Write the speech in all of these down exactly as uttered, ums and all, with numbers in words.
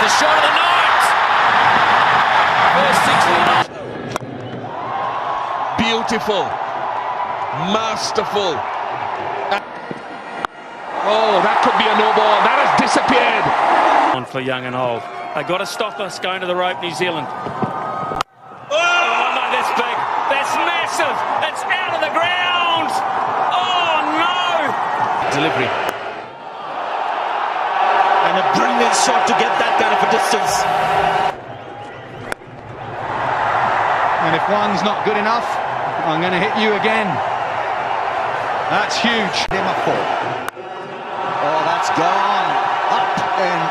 the shot of the night. First six of the night. Beautiful, masterful. Oh, that could be a no ball. That has disappeared. On for young and old. They got to stop us going to the rope, New Zealand. Oh no, that's big. That's massive. It's out of the ground. Oh no! Delivery. And a brilliant shot to get that kind of a distance. And if one's not good enough, I'm going to hit you again. That's huge. Him a four. Oh, that's gone. Up and...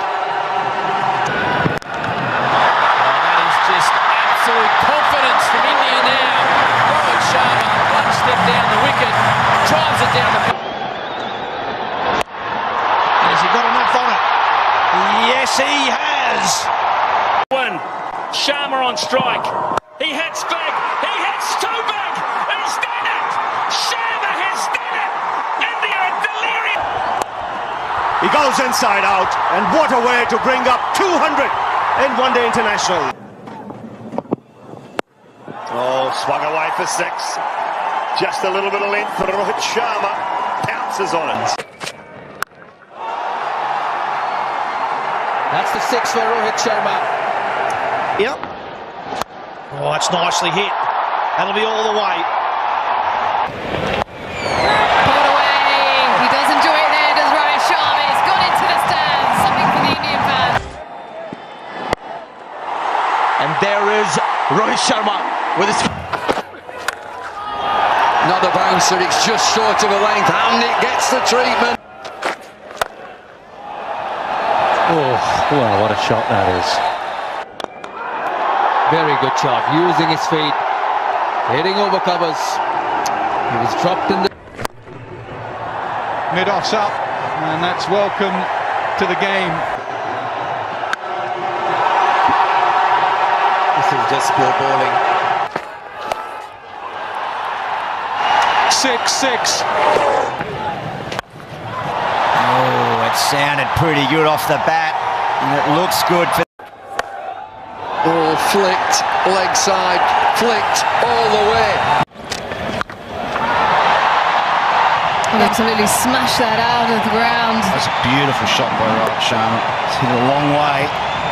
Oh, that is just absolute confidence from India now. Rohit Sharma, one step down the wicket, drives it down the... Has he got enough on it? Yes, he has. One. Sharma on strike. He hits big. He hits too big. He's done it. Sharma has done it. India are delirious. He goes inside out, and what a way to bring up two hundred in One Day International. Oh, swung away for six. Just a little bit of length for Rohit Sharma. Pounces on it. That's the six for Rohit Sharma. Yep. Oh, that's nicely hit. That'll be all the way. Pulled away. He does enjoy it there, does Rohit Sharma. He's gone into the stands. Something for the Indian fans. And there is Rohit Sharma with his... Not a bouncer, it's just short of a length, and it gets the treatment. Oh, well, what a shot that is. Very good shot, using his feet, hitting over covers. He was dropped in the... Mid-off's up, and that's welcome to the game. This is just poor bowling. six six. Oh, it sounded pretty good off the bat, and it looks good for... Oh, flicked, leg side, flicked all the way. And absolutely smashed that out of the ground. That's a beautiful shot by Rohit Sharma. It's hit a long way.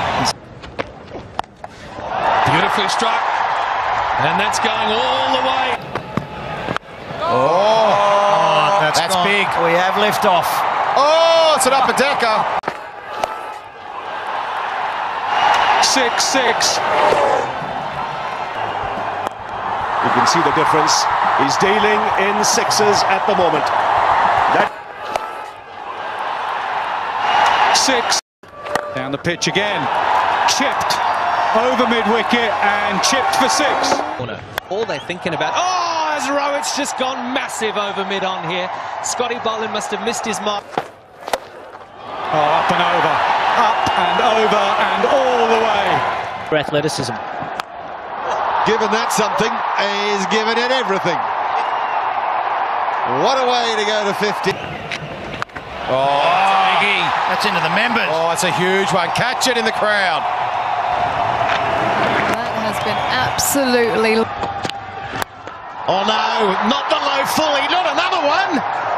Beautifully struck. And that's going all the way. Oh, oh that's, that's big. We have lift off. Oh, it's an upper decker. six six. You can see the difference. He's dealing in sixes at the moment. That six. Down the pitch again. Chipped over mid-wicket and chipped for six. All they're thinking about... Oh, as Rohit's just gone massive over mid-on here. Scotty Boland must have missed his mark. Oh, up and over. Up and over and all the way. For athleticism. Given that something, he's given it everything. What a way to go to fifty. Oh, that's into the members. Oh, it's a huge one. Catch it in the crowd. That has been absolutely... Oh no, not the low fully, not another one.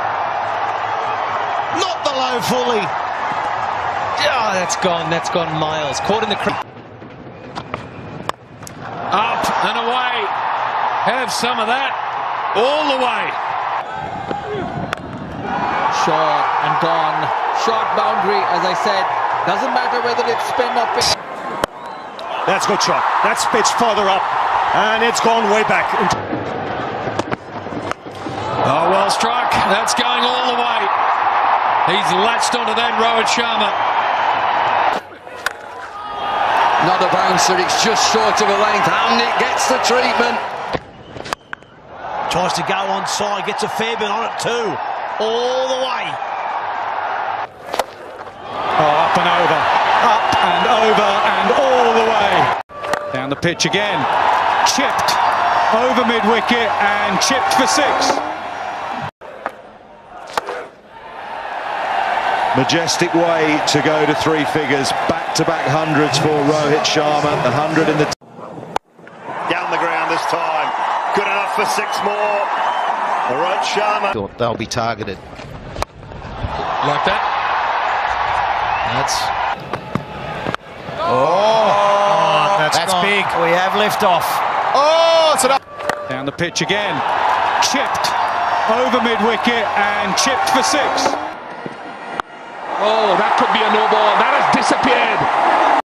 Not the low fully. Oh, that's gone, that's gone miles. Caught in the crowd. Up and away. Have some of that. All the way. Short and gone. Short boundary, as I said. Doesn't matter whether it's spin or pitch. That's a good shot. That's pitched further up. And it's gone way back. Oh, well struck. That's going all the way. He's latched onto that, Rohit Sharma. Not a bouncer, it's just short of a length, and it gets the treatment. Tries to go onside, gets a fair bit on it too. All the way. Oh, up and over. Up and over and all the way. Down the pitch again. Chipped over mid-wicket and chipped for six. Majestic way to go to three figures. Back-to-back hundreds for Rohit Sharma. The hundred in the... Down the ground this time. Good enough for six more. ROHIT Sharma. They'll be targeted. Like that. That's... Oh, oh that's, that's big. We have lift off. Oh, it's an... Down the pitch again. Chipped over mid-wicket and chipped for six. Oh, that could be a no ball. That has disappeared.